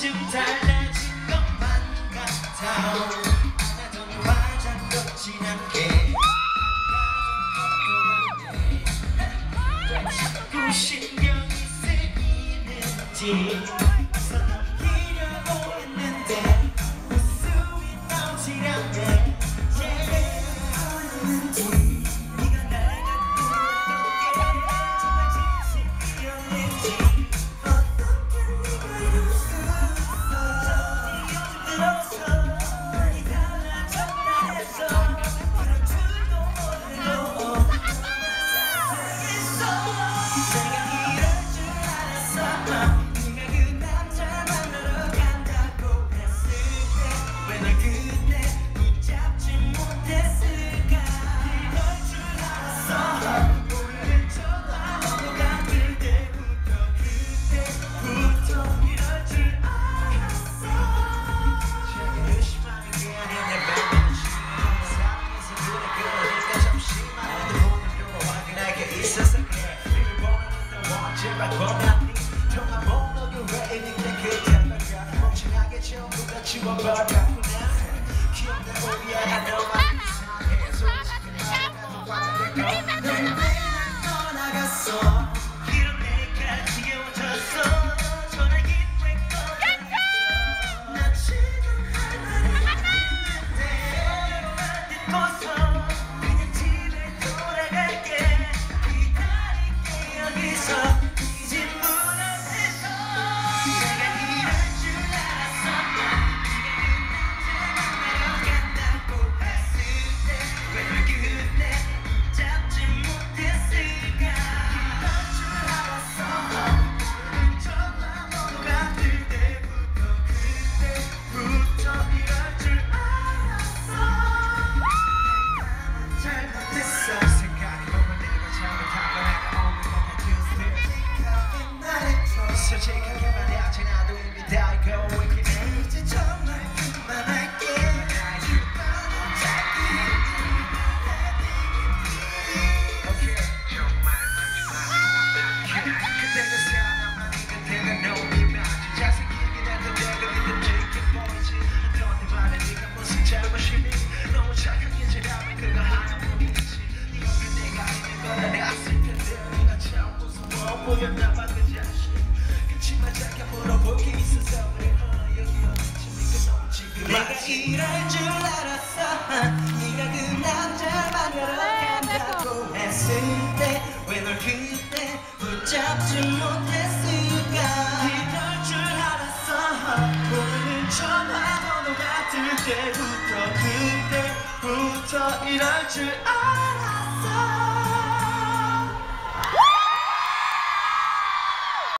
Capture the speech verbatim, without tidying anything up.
좀 달라진 것만 같아. 안아도 화장 걷진 않게 자꾸 신경이 쓰이는지 넘기려고 했는데 웃음이 나오질 않네. 네가 날 갖고 어떻게 정말 진심이었는지 어떻게 네가 이럴 수 있어. 들어서 많이 달라졌다 해서 그런 줄도 모르고 내가 이럴 줄 알았어. 네가 그 남자 만나러 간다고 했을 때 왜 널 그때 붙잡지 못했을까. 이럴 줄 알았어. 오늘은 전화 번호가 뜰 때부터 그때부터 이럴 줄 알았어. 제게 의심하는 게 아니야. 내 맘에는 지금 사랑해서 그래. 그러니까 잠시만 핸드폰으로 확인할게 있어서 그래. 제발 권하니 통화 번호를 왜 이렇게 그때마다 멍청하게 전부 다 지워버렸구나. 기억나 오야 너만 이상해. 솔직히 말하면 화가 될 거. 넌 떠나갔어. 이런 내가 지겨워졌어. 전화기 왜 꺼졌어. 나 지금 할 말이 없는데 듣고서 그냥 집에 돌아갈게. 기다릴게 여기서. 솔직하게 말하지 나도 이미 다 알고 있긴 해. 이제 정말 그만할게. 유방은 짧게 오케이 정말 마지막에 그때가 사람만이 그때가 너이면 잘생기긴 한데 내가 믿음직해 보이지 않던데 말해. 네가 무슨 잘못이니 너무 착하게 잘하면 그거 하나뿐이지. 네 옆에 내가 있는 걸 알았을 텐데 네가 참 무서워 보였나 봐. 그 자식 맞아가 물어볼 게 있어서 그래. 어, 여기 어디쯤 네가 지금 내가 이럴 줄 알았어. 네가 그 남자 만나러 간다고 했을 때 왜 널 그때 붙잡지 못했을까. 이럴 줄 알았어. 오늘은 전화번호가 뜰 때부터 그때부터 이럴 줄 알았어.